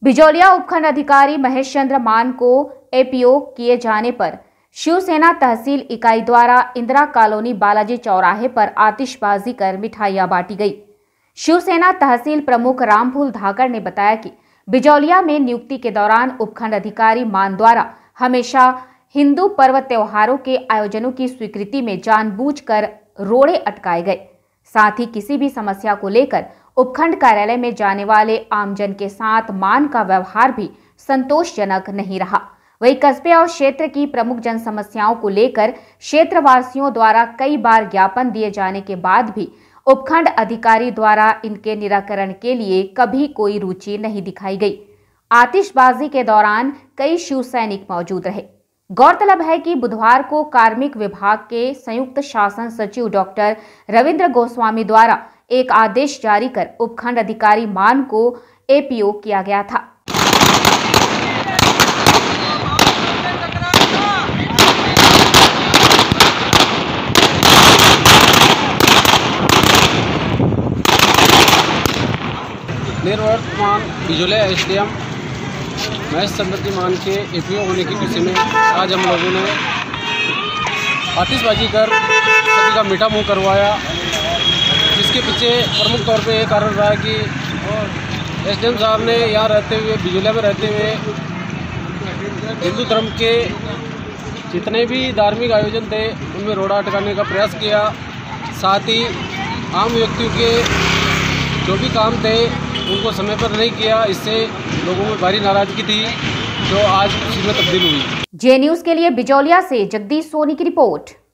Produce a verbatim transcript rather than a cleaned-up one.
बिजौलिया उपखंड अधिकारी महेश चंद्र मान को एपीओ किए जाने पर शिवसेना तहसील इकाई द्वारा इंदिरा कॉलोनी बालाजी चौराहे पर आतिशबाजी कर मिठाइयां बांटी गई। शिवसेना तहसील प्रमुख रामफूल धाकड़ ने बताया कि बिजौलिया में नियुक्ति के दौरान उपखंड अधिकारी मान द्वारा हमेशा हिंदू पर्व त्योहारों के आयोजनों की स्वीकृति में जानबूझकर रोड़े अटकाए गए। साथ ही किसी भी समस्या को लेकर उपखंड कार्यालय में जाने वाले आमजन के साथ मान का व्यवहार भी संतोषजनक नहीं रहा। वहीं कस्बे और क्षेत्र की प्रमुख जन समस्याओं को लेकर क्षेत्रवासियों द्वारा कई बार ज्ञापन दिए जाने के बाद भी उपखंड अधिकारी द्वारा इनके निराकरण के लिए कभी कोई रुचि नहीं दिखाई गई। आतिशबाजी के दौरान कई शिव सैनिक मौजूद रहे। गौरतलब है कि बुधवार को कार्मिक विभाग के संयुक्त शासन सचिव डॉक्टर रविंद्र गोस्वामी द्वारा एक आदेश जारी कर उपखंड अधिकारी मान को एपीओ किया गया था। निर्वर्तमान बिजौलिया एसडीएम महेश चंद्र मान के एपीओ होने की खुशी में आज हम लोगों ने आतिशबाजी कर सभी का मीठा मुंह करवाया। जिसके पीछे प्रमुख तौर पे ये कारण रहा कि एसडीएम साहब ने यहाँ रहते हुए बिजौलिया में रहते हुए हिंदू धर्म के जितने भी धार्मिक आयोजन थे उनमें रोड़ा अटकाने का प्रयास किया। साथ ही आम व्यक्तियों के जो भी काम थे उनको समय पर नहीं किया। इससे लोगों में भारी नाराजगी थी जो आज खुशी में तब्दील हुई। जे न्यूज़ के लिए बिजौलिया से जगदीश सोनी की रिपोर्ट।